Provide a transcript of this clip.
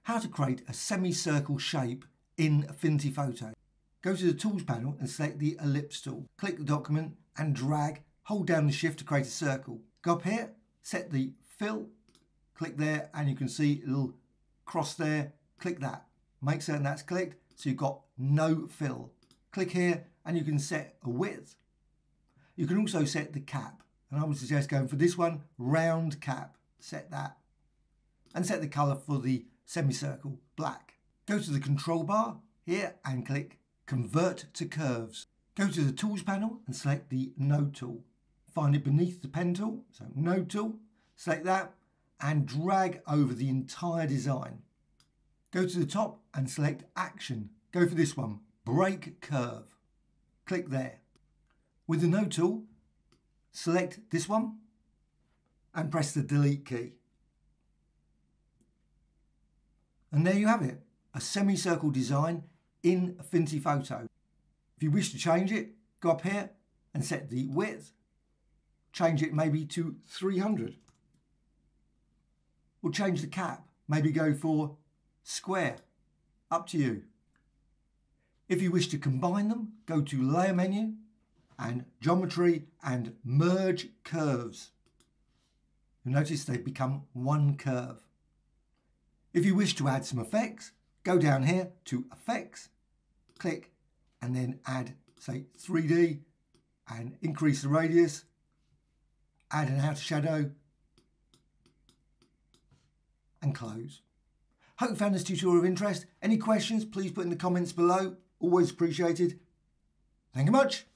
how to create a semicircle shape in Affinity Photo. Go to the Tools panel and select the Ellipse Tool. Click the document and drag, hold down the shift to create a circle. Go up here, set the fill, click there and you can see a little cross there, click that. Make certain that's clicked so you've got no fill. Click here and you can set a width. You can also set the cap, and I would suggest going for this one, round cap. Set that and set the colour for the semicircle, black. Go to the control bar here and click Convert to Curves. Go to the Tools panel and select the Node tool. Find it beneath the pen tool, so Node tool, select that and drag over the entire design. Go to the top and select Action. Go for this one, Break Curve. Click there. With the Node tool, select this one and press the Delete key. And there you have it, a semicircle design in Affinity Photo. If you wish to change it, go up here and set the width, change it maybe to 300. Or change the cap, maybe go for square, up to you. If you wish to combine them, go to Layer menu and Geometry and Merge Curves. You'll notice they've become one curve. If you wish to add some effects, go down here to Effects, click and then add, say, 3D and increase the radius, add an outer shadow and close. Hope you found this tutorial of interest. Any questions, please put in the comments below. Always appreciated. Thank you much.